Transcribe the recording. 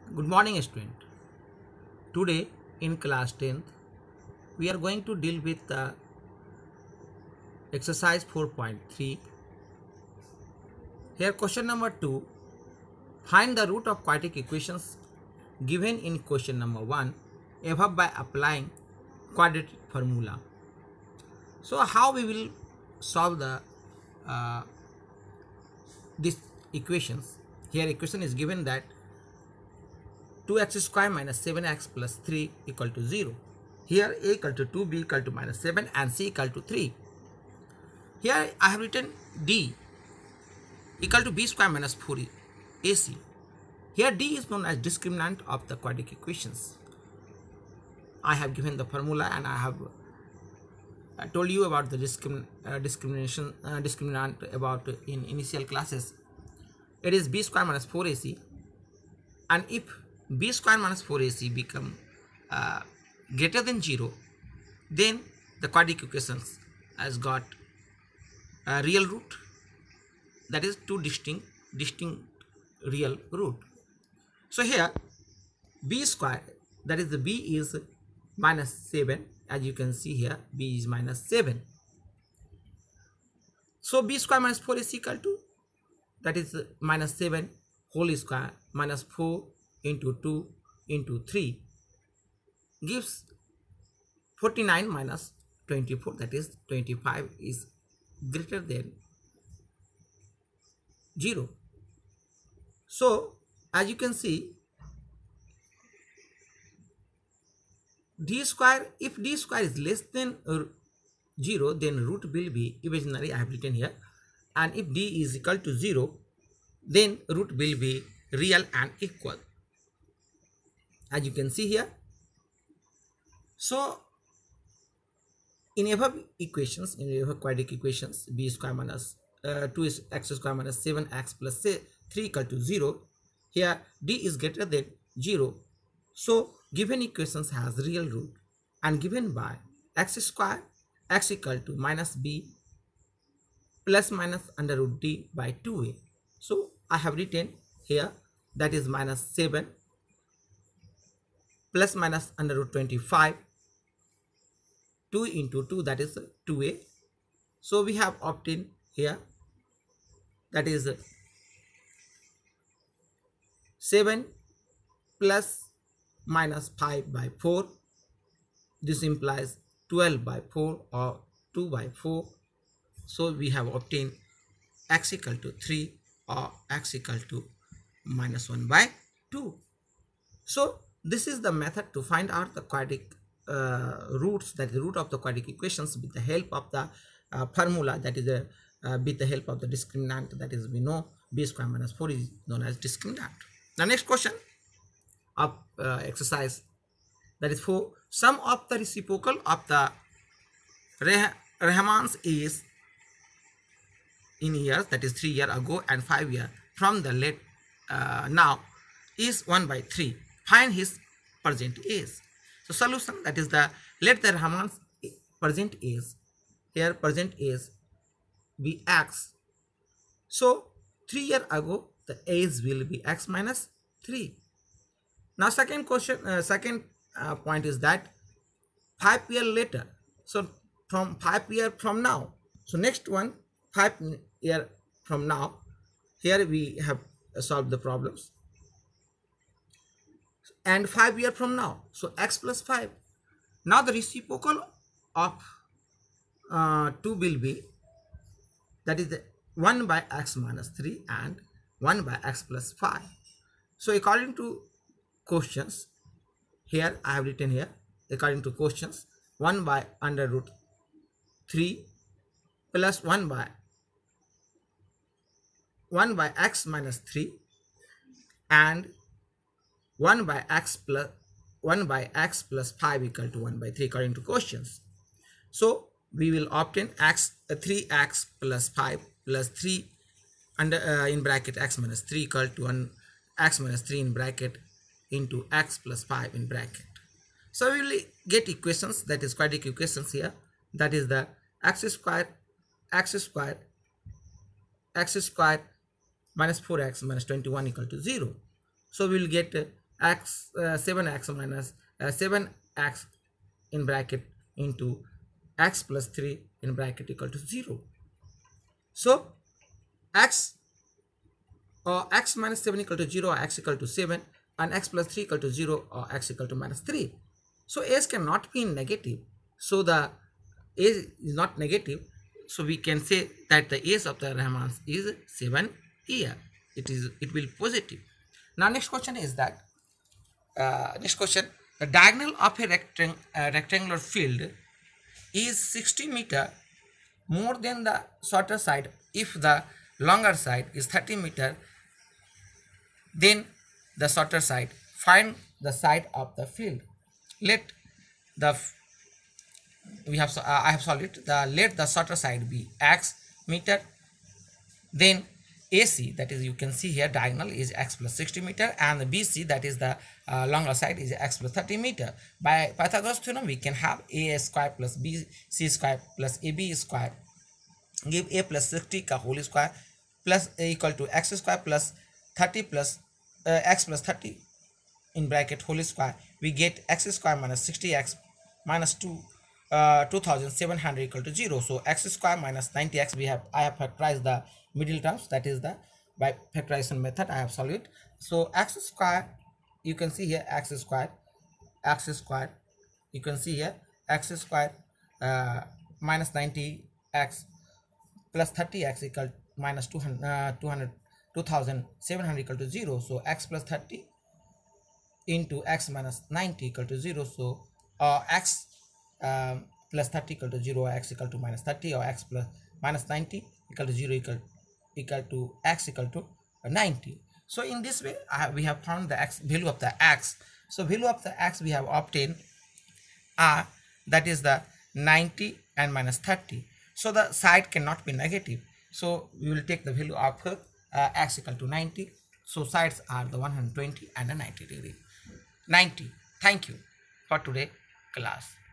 Good morning, student. Today in class 10th, we are going to deal with the exercise 4.3. Here, question number 2. Find the root of quadratic equations given in question number 1 above by applying quadratic formula. So, how we will solve the these equations? Here, equation is given that 2x square minus 7x plus 3 equal to 0. Here a equal to 2, b equal to minus 7 and c equal to 3. Here I have written d equal to b square minus 4ac. Here d is known as discriminant of the quadratic equations. I have given the formula and I have told you about the discriminant about in initial classes. It is b square minus 4ac, and if b square minus 4ac become greater than 0, then the quadratic equations has got a real root, that is two distinct real root. So here b square, that is the b is minus 7, as you can see here b is minus 7. So b square minus 4 is equal to, that is minus 7 whole square minus 4 into 2 into 3 gives 49 minus 24, that is 25 is greater than 0. So as you can see, d square, if d square is less than 0, then root will be imaginary, I have written here, and if d is equal to 0, then root will be real and equal, as you can see here. So in above equations, in above quadratic equations, b square minus 2x square minus 7x plus 3 equal to 0, here d is greater than 0. So given equations has real root and given by x square, x equal to minus b plus minus under root d by 2a. So I have written here, that is minus 7 plus minus under root 25, 2 into 2, that is 2a. So we have obtained here, that is 7 plus minus 5 by 4. This implies 12 by 4 or 2 by 4. So we have obtained x equal to 3 or x equal to minus 1 by 2. So this is the method to find out the quadratic roots, that is the root of the quadratic equations, with the help of the formula, that is with the help of the discriminant, that is we know b square minus 4 is known as discriminant. The next question of exercise, that is 4. Sum of the reciprocal of the Rahman's is in years, that is 3 years ago and 5 years from the late now, is 1 by 3. Find his present age. So solution, that is the let the Rahman's present age, here present age be x. So 3 years ago the age will be x minus 3. Now second question, point is that 5 years later. So from 5 years from now. So next one, 5 years from now. Here we have solved the problems. And 5 years from now. So x plus 5. Now the reciprocal of 2 will be, that is the 1 by x minus 3 and 1 by x plus 5. So according to questions, here I have written here, according to questions, 1 by under root 3 plus 1 by x minus 3 and 1 by x plus 5 equal to 1 by 3 according to questions. So we will obtain 3x plus 5 plus 3 under in bracket x minus 3 equal to 1 x minus 3 in bracket into x plus 5 in bracket. So we will get equations, that is quadratic equations here, that is the x square minus 4x minus 21 equal to 0. So we will get x 7x minus 7x in bracket into x plus 3 in bracket equal to 0. So x or x minus 7 equal to 0 or x equal to 7, and x plus 3 equal to 0 or x equal to minus 3. So s cannot be negative. So the a is not negative. So we can say that the s of the Rahmans is 7 here. It will positive. Now next question is that the diagonal of a rectangular field is 60 meter more than the shorter side. If the longer side is 30 meter, then the shorter side. Find the side of the field. Let the I have solved it. Let the shorter side be x meter. Then AC, that is, you can see here diagonal is x plus 60 meter, and the BC, that is the longer side, is x plus 30 meter. By Pythagoras theorem, we can have a square plus bc square plus ab square give a plus 60 का whole square plus a equal to x square plus 30 plus x plus 30 in bracket whole square. We get x square minus 60x minus 2700 equal to 0. So x square minus 90x, I have factorized the middle terms, that is the by factorization method I have solved it. So x square, you can see here x square, you can see here x square minus 90x plus 30x equal minus 2700 equal to 0. So x plus 30 into x minus 90 equal to 0. So x plus 30 equal to 0, or x equal to minus 30, or x plus minus 90 equal to 0 equal to x equal to 90. So in this way we have found the x value of the x. So value of the x we have obtained that is the 90 and minus 30. So the side cannot be negative. So we will take the value of x equal to 90. So sides are the 120 and the 90 degree. 90. Thank you for today class.